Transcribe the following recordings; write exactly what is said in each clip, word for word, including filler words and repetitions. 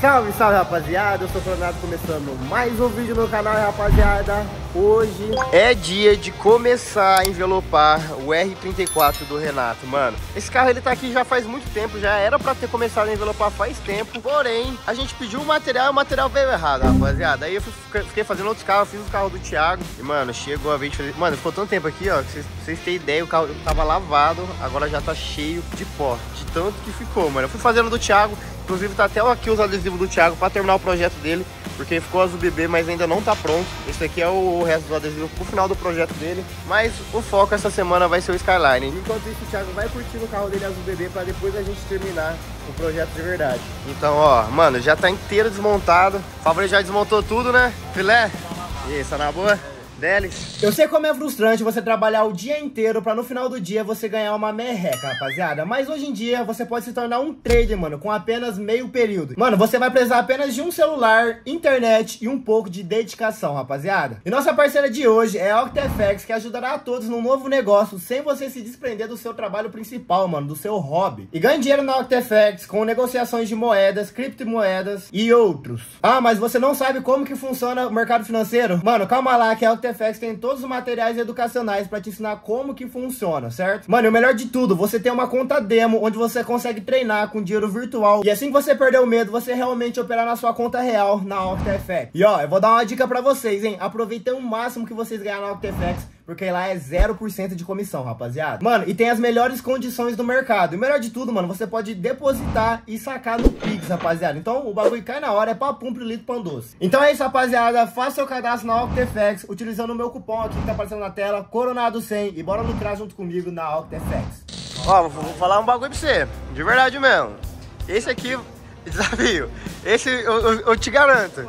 Salve, salve, rapaziada, eu sou o Renato, começando mais um vídeo no canal, rapaziada. Hoje é dia de começar a envelopar o R trinta e quatro do Renato, mano. Esse carro ele tá aqui já faz muito tempo, já era pra ter começado a envelopar faz tempo. Porém, a gente pediu o material e o material veio errado, rapaziada. Aí eu fui, fiquei fazendo outros carros, fiz o carro do Thiago. E, mano, chegou a vez de fazer... Mano, ficou tanto tempo aqui, ó, que vocês, vocês terem ideia, o carro tava lavado, agora já tá cheio de pó, de tanto que ficou, mano. Eu fui fazendo do Thiago. Inclusive tá até aqui os adesivos do Thiago para terminar o projeto dele, porque ficou azul bebê, mas ainda não tá pronto. Esse aqui é o resto do adesivo pro final do projeto dele, mas o foco essa semana vai ser o Skyline. Enquanto isso, o Thiago vai curtindo o carro dele azul bebê para depois a gente terminar o projeto de verdade. Então, ó, mano, já tá inteiro desmontado. O Fabrício já desmontou tudo, né? Filé? E aí, tá na boa? Deles. Eu sei como é frustrante você trabalhar o dia inteiro pra no final do dia você ganhar uma merreca, rapaziada. Mas hoje em dia você pode se tornar um trader, mano, com apenas meio período. Mano, você vai precisar apenas de um celular, internet e um pouco de dedicação, rapaziada. E nossa parceira de hoje é a OctaFX, que ajudará a todos num novo negócio sem você se desprender do seu trabalho principal, mano, do seu hobby. E ganhe dinheiro na OctaFX com negociações de moedas, criptomoedas e outros. Ah, mas você não sabe como que funciona o mercado financeiro? Mano, calma lá que a OctaFX tem todos os materiais educacionais para te ensinar como que funciona, certo? Mano, e o melhor de tudo, você tem uma conta demo onde você consegue treinar com dinheiro virtual. E assim que você perder o medo, você realmente operar na sua conta real na OctaFX. E ó, eu vou dar uma dica para vocês, hein? Aproveitem o máximo que vocês ganham na OctaFX, porque lá é zero por cento de comissão, rapaziada. Mano, e tem as melhores condições do mercado. E o melhor de tudo, mano, você pode depositar e sacar no Pix, rapaziada. Então o bagulho cai na hora, é papum, pirulito, pão doce. Então é isso, rapaziada. Faça seu cadastro na OctaFX utilizando o meu cupom aqui que tá aparecendo na tela, Coronado cem. E bora lucrar junto comigo na OctaFX. Ó, vou, vou falar um bagulho pra você, de verdade mesmo. Esse aqui, desafio, esse eu, eu, eu te garanto.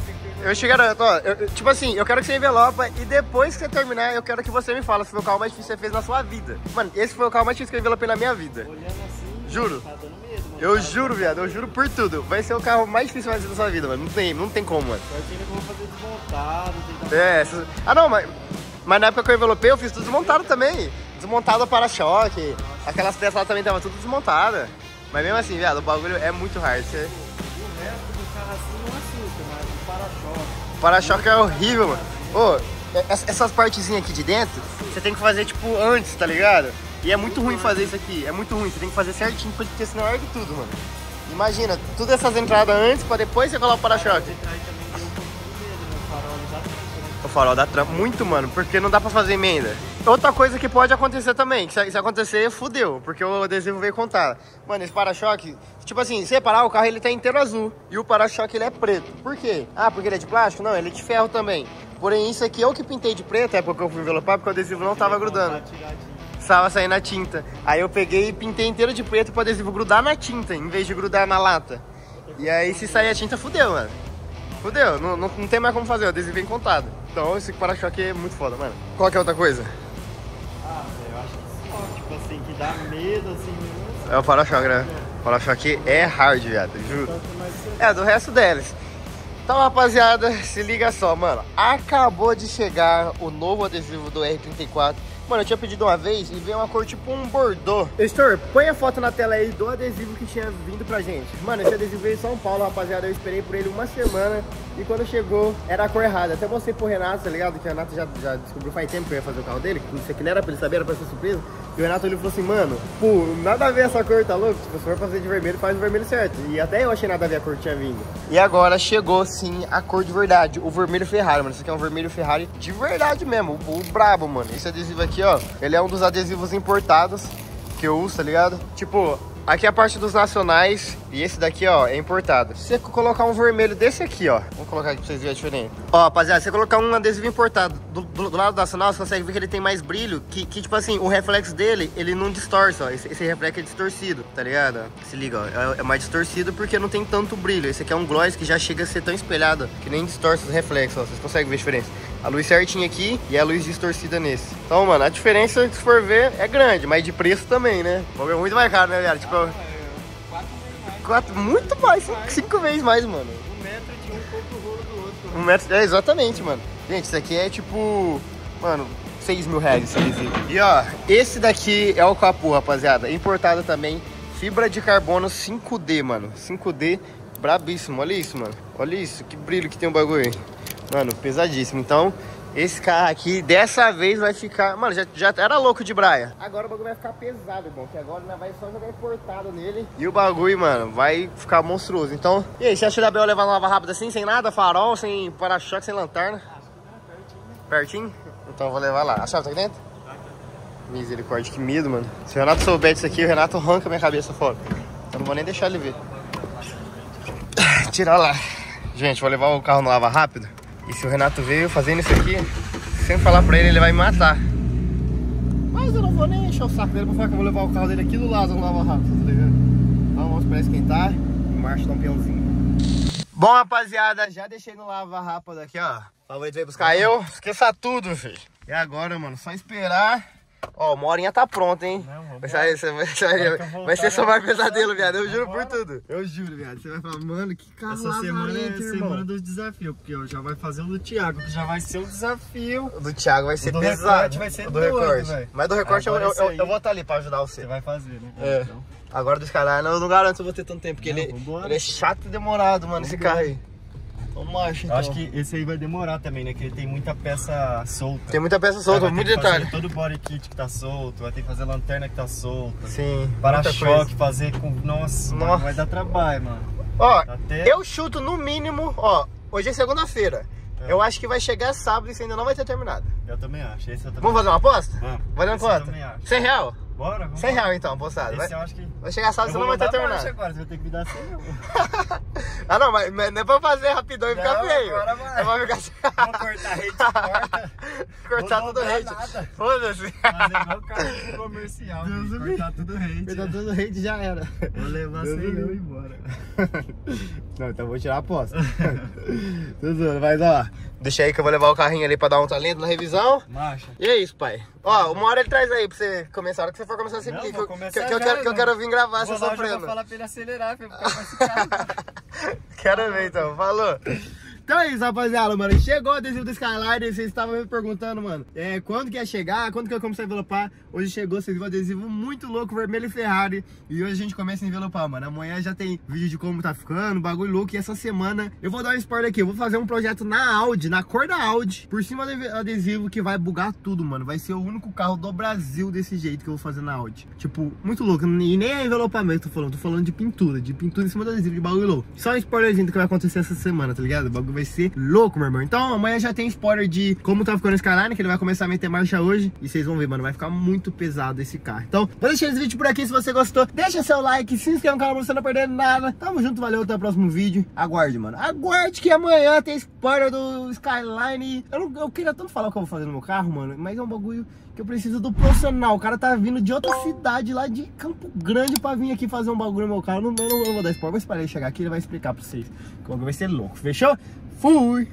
Eu te garanto, ó, eu, tipo assim, eu quero que você envelopa e depois que você terminar, eu quero que você me fala se foi o carro mais difícil que você fez na sua vida. Mano, esse foi o carro mais difícil que eu envelopei na minha vida. Olhando assim, juro. Tá dando medo, mano. Eu juro, viado, eu juro por tudo. Vai ser o carro mais difícil que você vai fazer na sua vida, mano. Não tem, não tem como, mano. Eu ainda vou fazer desmontado, tentar... É, essa... ah não, mas, mas na época que eu envelopei, eu fiz tudo desmontado também. Desmontado o para-choque, aquelas peças lá também estavam tudo desmontadas. Mas mesmo assim, viado, o bagulho é muito hard. Você... O resto do carro assim não assusta, mas o para-choque. O para-choque é horrível, mano. Ô, essas partezinhas aqui de dentro, você tem que fazer, tipo, antes, tá ligado? E é muito ruim fazer isso aqui, é muito ruim. Você tem que fazer certinho, porque senão ergue tudo, mano. Imagina, todas essas entradas antes, pra depois você colocar o para-choque. O farol dá trampo muito, mano, porque não dá pra fazer emenda. Outra coisa que pode acontecer também, que se, se acontecer, fudeu, porque o adesivo veio contar. Mano, esse para-choque, tipo assim, se reparar, o carro ele tá inteiro azul e o para-choque ele é preto. Por quê? Ah, porque ele é de plástico? Não, ele é de ferro também. Porém, isso aqui eu que pintei de preto, é porque eu fui envelopar, porque o adesivo não tava grudando. Tava saindo a tinta. Aí eu peguei e pintei inteiro de preto pro adesivo grudar na tinta, em vez de grudar na lata. E aí, se sair a tinta, fudeu, mano. Fudeu, não, não, não tem mais como fazer, o adesivo vem contado. Então esse para-choque é muito foda, mano. Qual que é outra coisa? Ah, eu acho que só, tipo assim, que dá medo, assim... É o para-choque, né? O para-choque é hard, viado, juro. É, do resto deles. Então, rapaziada, se liga só, mano. Acabou de chegar o novo adesivo do R trinta e quatro. Mano, eu tinha pedido uma vez e veio uma cor tipo um bordô. Heitor, põe a foto na tela aí do adesivo que tinha vindo pra gente. Mano, esse adesivo veio em São Paulo, rapaziada. Eu esperei por ele uma semana e quando chegou era a cor errada. Até mostrei pro Renato, tá ligado? Que o Renato já, já descobriu faz tempo que eu ia fazer o carro dele. Isso aqui não era pra ele saber, era pra ser surpresa. E o Renato ele falou assim, mano, pô, nada a ver essa cor, tá louco? Se for fazer de vermelho, faz o vermelho certo. E até eu achei nada a ver a cor que tinha vindo. E agora chegou sim a cor de verdade, o vermelho Ferrari, mano. Isso aqui é um vermelho Ferrari de verdade mesmo, o, o brabo, mano. Esse adesivo aqui, ó, ele é um dos adesivos importados que eu uso, tá ligado? Tipo, aqui é a parte dos nacionais e esse daqui, ó, é importado. Se você colocar um vermelho desse aqui, ó, vou colocar aqui pra vocês verem a diferença. Ó, rapaziada, se você colocar um adesivo importado do, do, do lado nacional, você consegue ver que ele tem mais brilho, que, que tipo assim, o reflexo dele, ele não distorce, ó. Esse, esse reflexo é distorcido, tá ligado? Se liga, ó, é, é mais distorcido porque não tem tanto brilho. Esse aqui é um gloss que já chega a ser tão espelhado, que nem distorce os reflexos, ó. Vocês conseguem ver a diferença? A luz certinha aqui e a luz distorcida nesse. Então, mano, a diferença, se for ver, é grande, mas de preço também, né? O é muito mais caro, né, velho? Tipo, quatro, muito mais, cinco, cinco vezes mais, mano. Um metro de um pouco o rolo do outro. Um metro, é, exatamente, mano. Gente, isso aqui é tipo, mano, seis mil reais esse adesivo. E ó, esse daqui é o capô, rapaziada. Importado também, fibra de carbono cinco D, mano. cinco D. brabíssimo. Olha isso, mano. Olha isso, que brilho que tem o bagulho. Mano, pesadíssimo. Então, esse carro aqui, dessa vez vai ficar... Mano, já, já era louco de braia. Agora o bagulho vai ficar pesado, irmão. Que agora nós vai só jogar importado nele. E o bagulho, mano, vai ficar monstruoso. Então, e aí, você acha que dá pra eu levar uma lava rápida assim? Sem nada? Farol, sem para-choque, sem lanterna? Pertinho? Então eu vou levar lá. A chave tá aqui dentro? Misericórdia, que medo, mano. Se o Renato souber disso aqui, o Renato arranca minha cabeça fora. Eu não vou nem deixar ele ver. Tirar lá. Gente, vou levar o carro no lava rápido. E se o Renato veio fazendo isso aqui, sem falar pra ele, ele vai me matar. Mas eu não vou nem encher o saco dele pra falar que eu vou levar o carro dele aqui do lado no lava rápido, tá ligado? Então vamos pra esquentar e marcha dar um peãozinho. Bom, rapaziada, já deixei no lava rápido aqui, ó. Favorito veio buscar eu. Esqueça tudo, filho. E agora, mano, só esperar. Ó, uma horinha tá pronta, hein? Não, vai, sair, vai, vai, vai, vai ser só mais pesadelo, viado. Eu juro por tudo. Eu juro, viado. Você vai falar, mano, que carro essa semana é a irmão. semana dos desafios, porque ó, já vai fazer o do Thiago, que já vai ser um desafio. O do Thiago vai ser o do pesado. Recorte vai ser o do doido, recorte. Véio. Mas do recorte eu, eu, eu, aí, eu vou estar ali pra ajudar você. Você vai fazer, né? É. Então. Agora do Skyline eu não garanto que eu vou ter tanto tempo, porque não, ele, ele é chato e demorado, mano, vambora. esse carro aí. Então marcha, então. Eu acho que esse aí vai demorar também, né? Que ele tem muita peça solta. Tem muita peça solta, muito detalhe. Todo o body kit que tá solto, vai ter que fazer a lanterna que tá solta. Sim. Para-choque, fazer com... Nossa, Nossa. Mano, vai dar trabalho, mano. Ó, Até... eu chuto no mínimo, ó, hoje é segunda-feira. É. Eu acho que vai chegar sábado e você ainda não vai ter terminado. Eu também acho. Esse eu também Vamos fazer uma aposta? Vamos. Valendo quanto? cem real? Bora, vamos. cem real então, apostado. Esse Vai, eu acho que... vai chegar sábado e você não vai ter terminado. Agora, você vai ter que me dar cem real. Ah não, mas, mas não é pra fazer rapidão e ficar não, feio. Agora vai. É pra ficar... Vou cortar a rede, corta. Cortar tudo rede. Fazer Foda-se. igual carro comercial. Deus Deus cortar tudo rede. Cortar tudo rede já era. Vou levar cem real e ir embora. Não, então eu vou tirar a aposta. Tudo, mas ó, deixa aí que eu vou levar o carrinho ali pra dar um talento na revisão. Marcha. E é isso, pai. Ó, uma hora ele traz aí pra você começar. A hora que você for começar a se Não, que, vou que, começar que, que, eu já, quero, que eu não. quero vir gravar Vou você lá, eu já sofrendo. vou falar pra ele acelerar, pra ficar com esse carro. Quero ver então, falou. Então é isso, rapaziada, mano. Chegou o adesivo do Skyline. Vocês estavam me perguntando, mano, é, quando que ia chegar, quando que eu comecei a envelopar. Hoje chegou, vocês viram um adesivo muito louco, vermelho e Ferrari. E hoje a gente começa a envelopar, mano. Amanhã já tem vídeo de como tá ficando, bagulho louco. E essa semana eu vou dar um spoiler aqui. Eu vou fazer um projeto na Audi, na cor da Audi, por cima do adesivo, que vai bugar tudo, mano. Vai ser o único carro do Brasil desse jeito que eu vou fazer na Audi. Tipo, muito louco. E nem é envelopamento, tô falando. Tô falando de pintura, de pintura em cima do adesivo, de bagulho louco. Só um spoilerzinho do que vai acontecer essa semana, tá ligado? O bagulho vai ser louco, meu irmão. Então amanhã já tem spoiler de como tá ficando o Skyline, que ele vai começar a meter marcha hoje. E vocês vão ver, mano, vai ficar muito pesado esse carro. Então, vou deixar esse vídeo por aqui. Se você gostou, deixa seu like, se inscreva no canal pra você não perder nada. Tamo junto, valeu, até o próximo vídeo. Aguarde, mano, aguarde que amanhã tem spoiler do Skyline. Eu, não, eu queria tanto falar o que eu vou fazer no meu carro, mano, mas é um bagulho que eu preciso do profissional. O cara tá vindo de outra cidade, lá de Campo Grande, pra vir aqui fazer um bagulho no meu carro. Eu não, eu não, eu não vou dar spoiler, vou esperar ele chegar aqui, ele vai explicar pra vocês. Que o bagulho vai ser louco, fechou? Fui!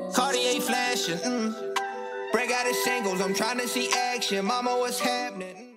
Cartier flashing, mm. Break out the shingles, I'm trying to see action. Mama, what's happening?